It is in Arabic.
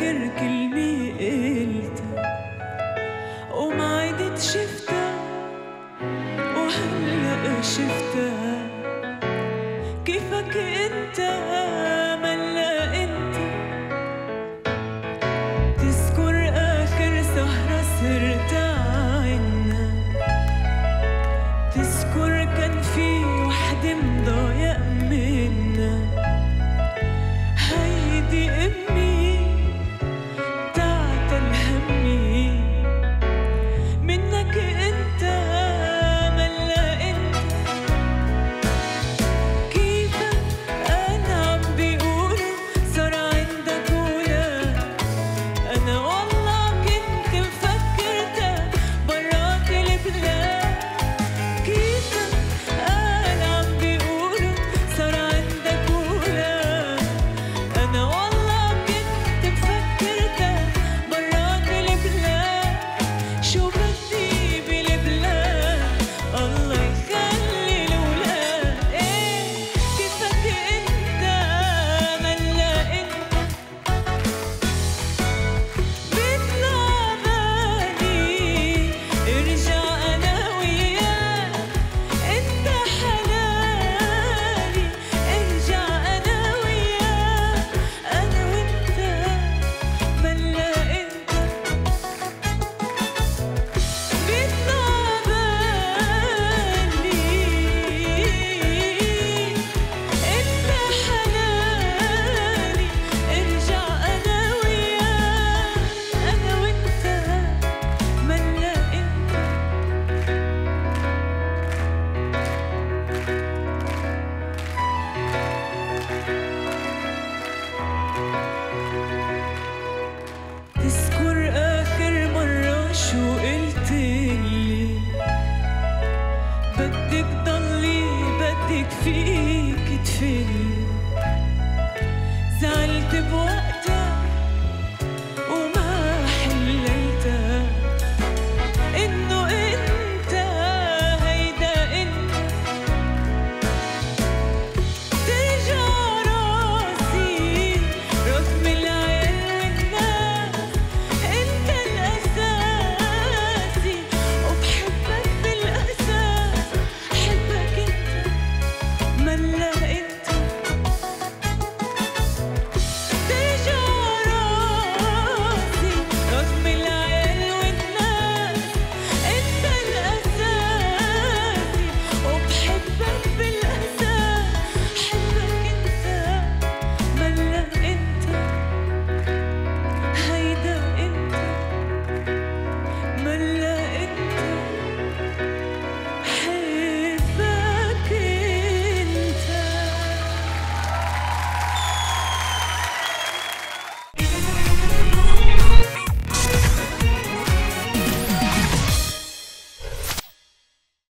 آخر كلمة قلتها وما عدت شفتها وهلأ شفتها. كيفك انت ملا انت تذكر آخر سهرة سهرتها عنا، تذكر كان في وحدة مضايق منا. هيدي أمي تعتل همي منك انت ملا انت. كيفك انا عم بيقولوا صار عندك ولاد، انا والله كنت مفكرتها برات البلاد. كيفك انا عم بيقولوا صار عندك ولاد، انا والله كنت مفكرتها برات البلاد. شو بدي بالبلاد الله يخلي الولاد. ايه كيفك انت ملا انت بيطلع بالي ارجع انا وياك. انت حلالي ارجع انا وياك، انا وانت ملا انت. بيطلع بالي انت حلالي ارجع انا وياك، انا وانت ملا انت. تذكر آخر مرة شو قلتلي؟ بدك ضلي بدك فيك تفلي. زعلت بوقتها وما حليتها إنه أنت هيدا أنت. ترجع راسي رغم العيال والناس، أنت الأساسي وبحبك بالأساس. حبك أنت ملا